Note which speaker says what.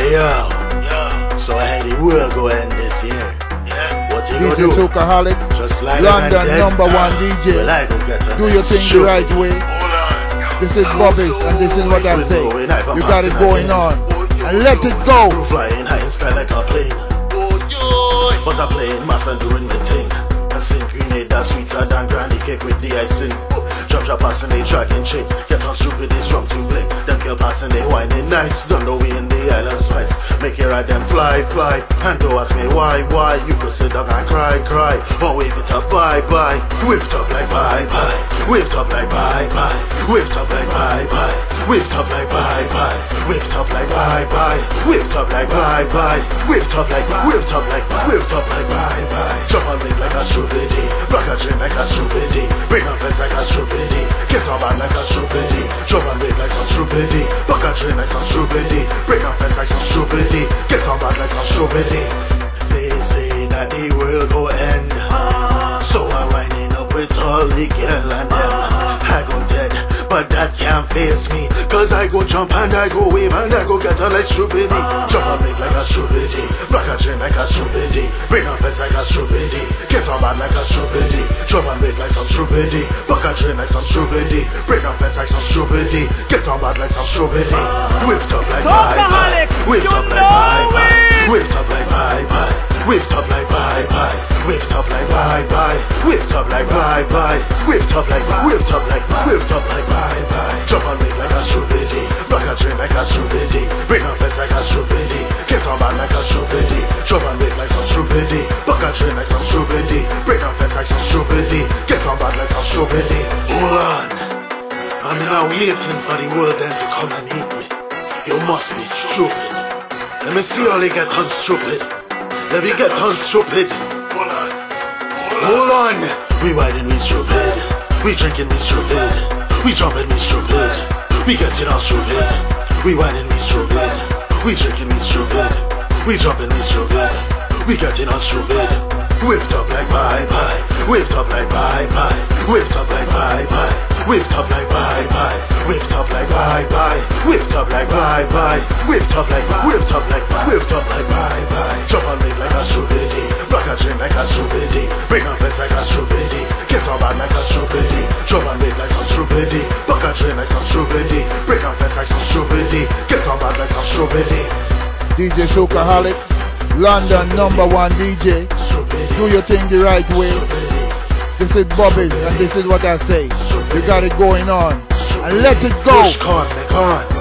Speaker 1: Hey yo, so I had the world go end this year. What you gonna do?
Speaker 2: DJ Soulkaholic,
Speaker 1: Just like
Speaker 2: London #1 DJ.
Speaker 1: Well, I go get a
Speaker 2: Do your thing the right way. This is Bobbies, and this is what I say. You got it going on, and let it go.
Speaker 1: Flying high in sky like a plane, but I playing mass and doing the thing. And sing grenade that's sweeter than granny cake with the icing. Drop passing they tracking chick. Get on stupid, it's drum to blink. Them kill passing they whining nice. Don't know we in the island spice. Make it right then fly. And don't ask me why. You could sit down and cry. Or wave it up, bye. Wave it up like bye. Wave it up like bye. Wave it up like bye. Wave it up like bye. Wave it up like bye. Wave it up like bye. Wave it up like wave it up like wave it up like bye. Jump on me like a stupidity. Rock a chain like a stupidity. Break on fence like a stupidity. Get on bad like a stupidity. Jump and wave like some stupidity. Rock a chain like some stupidity. Break on fence like some stupidity. Get on bad like some stupidity. They say that the world go end, so I'm winding up with all the girl and them. I go dead, but that can't face me, cause I go jump and I go wave and I go get on like stupidity. Jump and make like a stupidity. Rock a chain like a stupidity. Break on fence like a stupidity. Get on bad like a stupidity. Jump and wave like some stupidity. Rock a chain like some stupidity. Break on fence like some stupidity. Get on bad like some stupidity. Whipped up like bye. Whipped up like bye. Whipped up like bye. Whipped up like bye. Whipped up like bye. Whipped up like bye. Whipped up like whipped up like whipped up like bye. Jump and make like a stupidity. Rock a chain like a stupidity. Break on fence like a stupidity. Get on bad like a stupidity. Jump and make like some stupidity. Rock a chain like some stupidity. Break on fence like some stupidity. Get on bad like some stupidity. Hold on, I'm now waiting for the world then to come and meet me. You must be stupid. Let me see how they get on stupid. Let me get on stupid. Hold on. We riding we stupid. We drinking we stupid. We jumping we stupid. We getting on stupid. We riding we stupid. We drinking we stupid. We jumping we stupid. We getting on stupid. Whipped up like bye. Whipped up like bye. Whipped up like bye. Whipped up like bye. Whipped up like bye. Whipped up like bye. Whipped up like whipped up like whipped up like bye. Jump and make like a stupidity. Rock a chain like a stupidity. Break on fence like a stupidity. Get on bad like a stupidity. Jump and make like some stupidity. Rock a chain like some stupidity. Break on fence like some stupidity. Get on bad like some stupidity.
Speaker 2: DJ Soulkaholic, London #1 DJ. Do your thing the right way. This is Bobbies, and this is what I say. You got it going on, and let it go.
Speaker 1: Push, con.